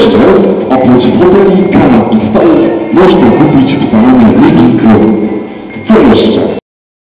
jeszcze, oprócz foteli, kanap i stołów, można kupić w salonie Living Room.